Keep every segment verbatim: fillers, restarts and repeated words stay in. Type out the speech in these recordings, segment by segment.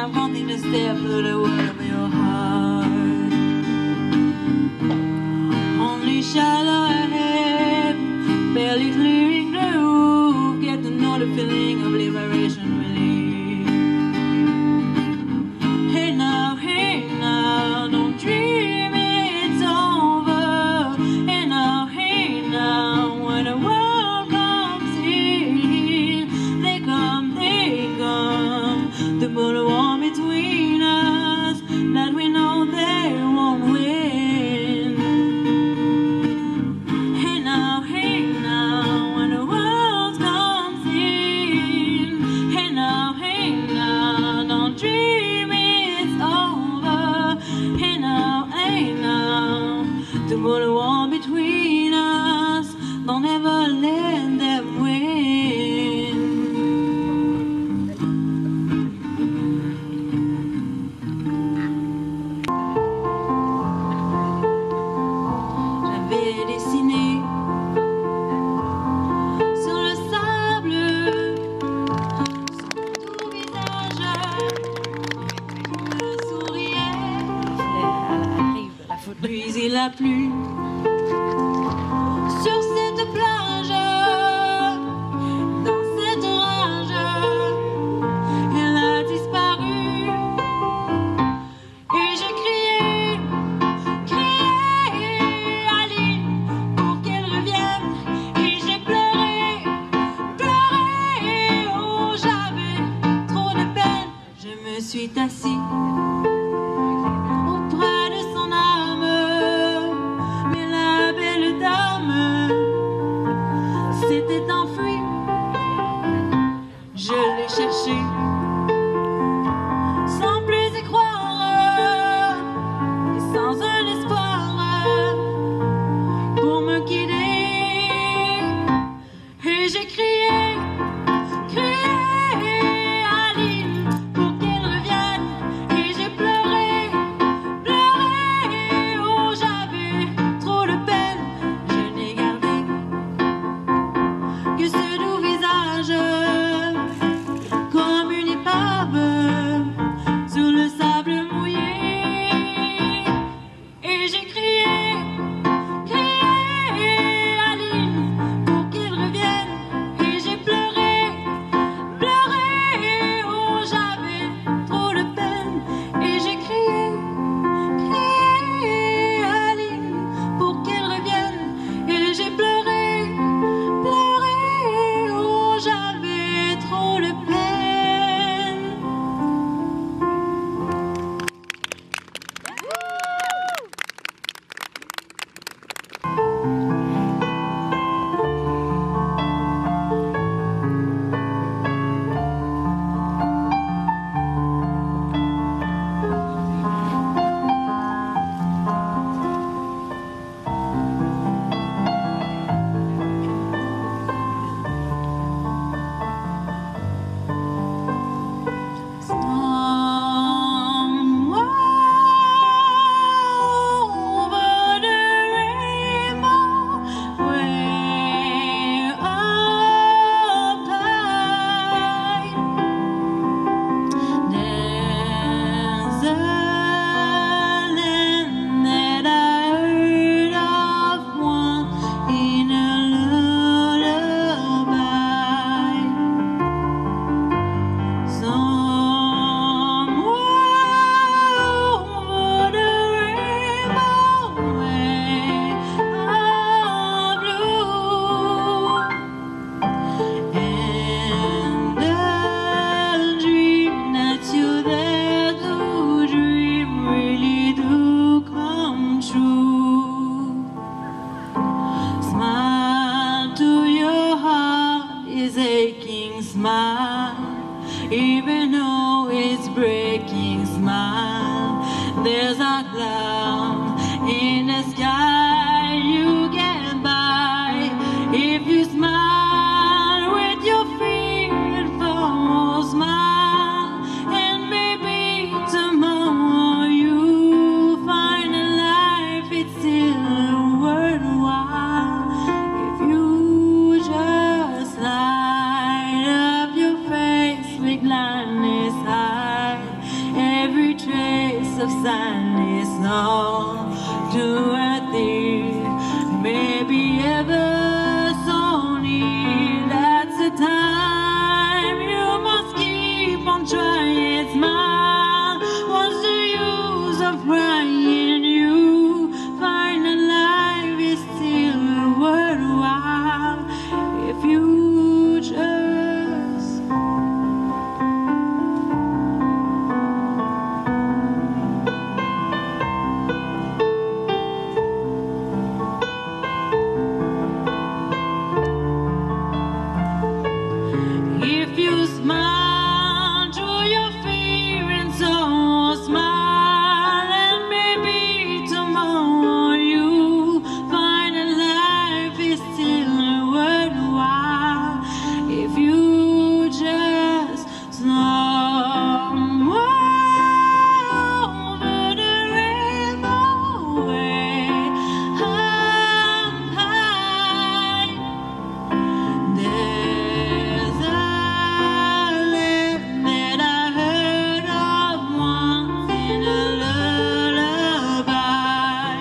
I'm wanting to step through the world of your heart. Only shadow ahead, barely clearing the roof. Get to know the feeling of liberation relief. Hey now, hey now, don't dream it's over. Hey now, hey now, when the world comes in, they come, they come to put a wall between us that we know they won't win. Hey now, hey now, when the world comes in. Hey now, hey now, don't dream it's over. Hey now, hey now, to put a wall between us, don't ever let them win. J'avais dessiné sur le sable son doux visage, je souriais, puis il a plu sur cette plage, dans cet orage, elle a disparu et j'ai crié, crié Aline pour qu'elle revienne, et j'ai pleuré, pleuré, oh j'avais trop de peine. Je me suis assis auprès de son âme, mais la belle dame s'était enfuie. Je l'ai cherchée sans plus y croire et sans un espoir pour me guider. Et j'ai crié, crié Aline pour qu'elle revienne, et j'ai pleuré, pleuré, oh j'avais trop de peine. Je n'ai gardé que ce doux visage, comme une épave sur le sable mouillé. Et j'ai crié, crié Aline pour qu'elle revienne, et j'ai pleuré, pleuré, oh j'avais trop de peine. Et j'ai crié, crié Aline pour qu'elle revienne, et j'ai pleuré, pleuré, oh j'avais trop de peine. Smile, even though it's breaking, smile. There's a cloud in the sky, you get by if you smile with your fearful smile. And maybe tomorrow you find a life it's still worthwhile if you just light up your face with gladness high. do a thing, maybe ever so near. That's the time you must keep on trying. Smile. What's the use of crying? You find that life is still worthwhile if you just if you smile through your fear and so smile, and maybe tomorrow you find that life is still worthwhile if you just somewhere over the rainbow way high, high. There's a land that I heard of once in a lullaby.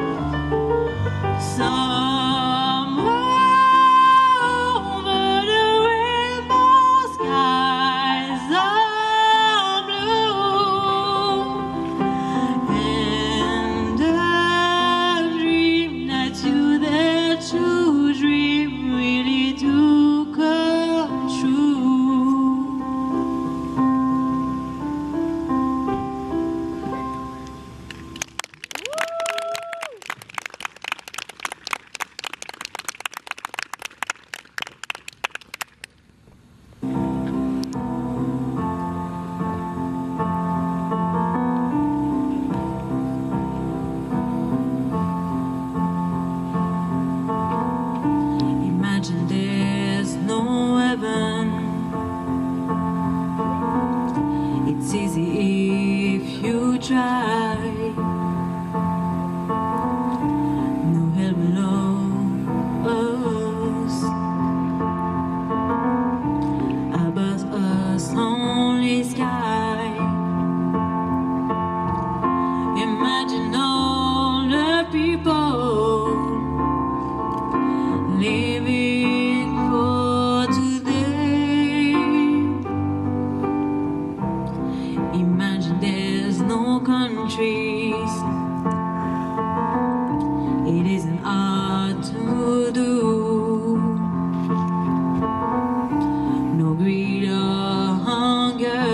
Somewhere over the rainbow skies are blue, and a dream that you that you dream really do come true. Imagine there's no heaven. It's easy if you try. No hell below us, above us only sky. Imagine all the people living for today. Imagine there's no countries. It isn't hard to do. No greed or hunger,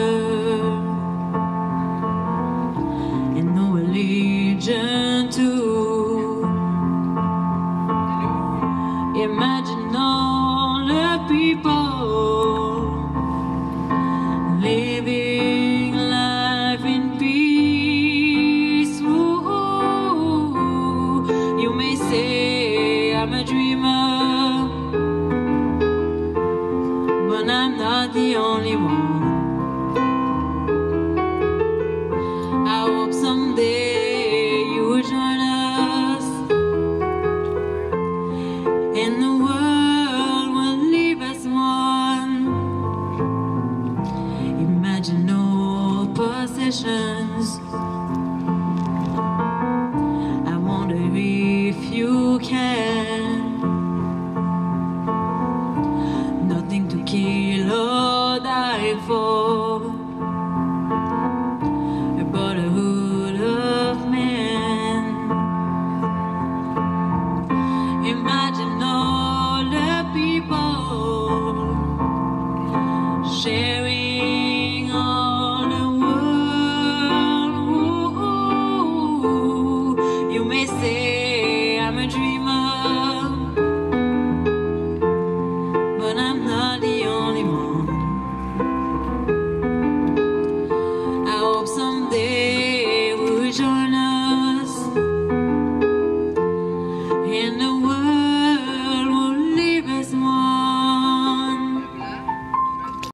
and no religion too. Imagine all the people living life in peace. Ooh, you may say I'm a dreamer, but I'm not the only one. I hope someday you will join us, and the world will leave us one. Imagine no possessions. I wonder if you can. Nothing to kill or die for.